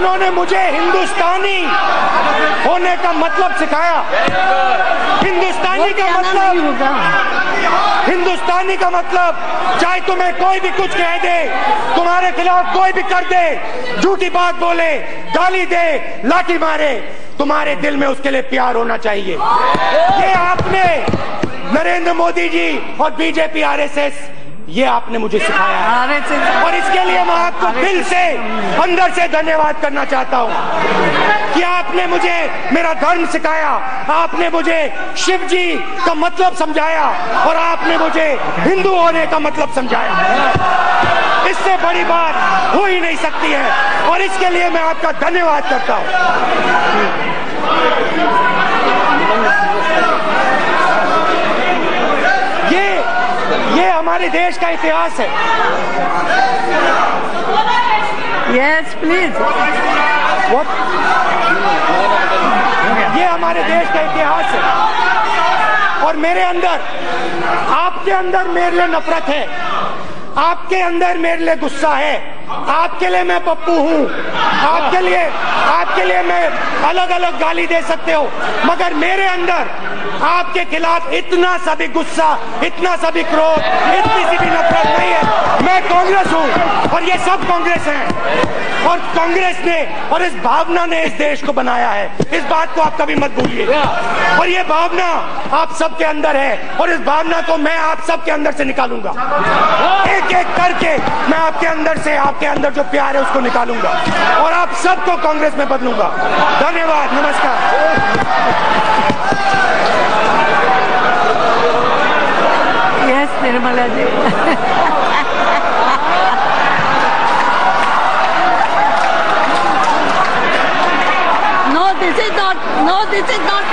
उन्होंने मुझे हिंदुस्तानी होने का मतलब सिखाया। हिंदुस्तानी का मतलब चाहे तुम्हें कोई भी कुछ कह दे, तुम्हारे खिलाफ कोई भी कर दे, झूठी बात बोले, गाली दे, लाठी मारे, तुम्हारे दिल में उसके लिए प्यार होना चाहिए। ये आपने नरेंद्र मोदी जी और बीजेपी आरएसएस ये आपने मुझे सिखाया है और इसके लिए मैं आपको दिल से अंदर से धन्यवाद करना चाहता हूँ कि आपने मुझे मेरा धर्म सिखाया, आपने मुझे शिव जी का मतलब समझाया और आपने मुझे हिंदू होने का मतलब समझाया। इससे बड़ी बात हो ही नहीं सकती है और इसके लिए मैं आपका धन्यवाद करता हूँ। ये हमारे देश का इतिहास है। Yes please. ये हमारे देश का इतिहास है और मेरे अंदर, आपके अंदर मेरे लिए नफरत है, आपके अंदर मेरे लिए गुस्सा है, आपके लिए मैं पप्पू हूँ, आपके लिए मैं अलग अलग गाली दे सकते हो, मगर मेरे अंदर आपके खिलाफ इतना सा भी गुस्सा, इतना सा भी क्रोध, इतनी सी भी नफरत नहीं है। मैं कांग्रेस हूँ और ये सब कांग्रेस हैं और कांग्रेस ने और इस भावना ने इस देश को बनाया है। इस बात को आप कभी मत भूलिए और ये भावना आप सबके अंदर है और इस भावना को मैं आप सबके अंदर से निकालूंगा। एक एक करके मैं आपके अंदर से, आपके अंदर जो प्यार है उसको निकालूंगा और आप सबको कांग्रेस में बदलूंगा। धन्यवाद, नमस्कार। Yes Nirmala ji. No, this is not